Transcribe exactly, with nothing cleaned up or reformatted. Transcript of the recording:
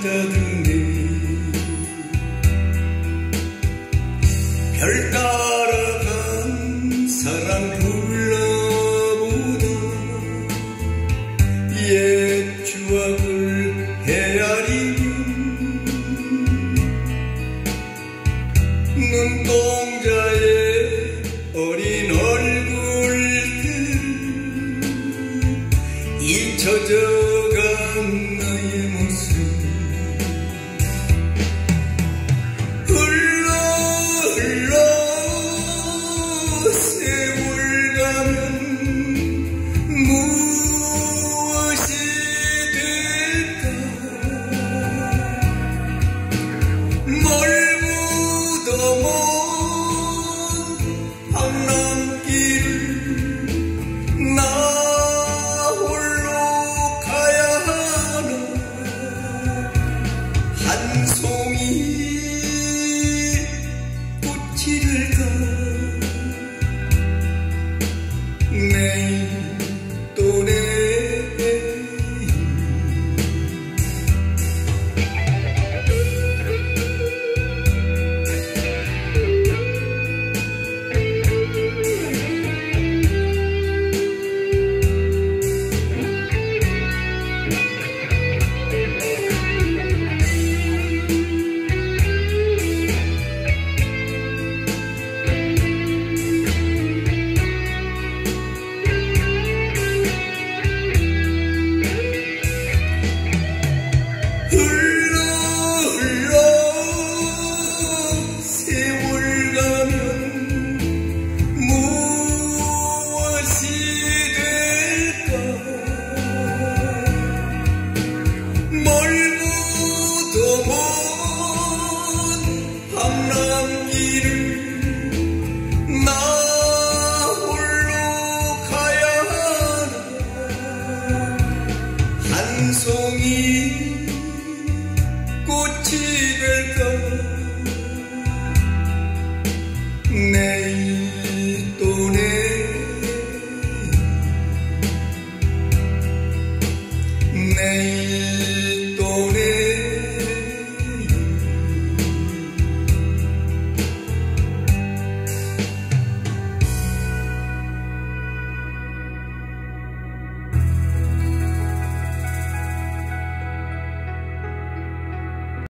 찾아듣네. 별 따라간 사랑 불러보다 옛 추억을 헤아리며 눈동자의 어린 얼굴들 잊혀져간 나의 모습 흘러 흘러 세월 가면 무엇이 될까. 멀고도 먼 밤남길을 나 홀로 가야 하나. 한 송이 꽃이 될까. 내일 또 내일 밤남길을 나 홀로 가야 하나. 한 송이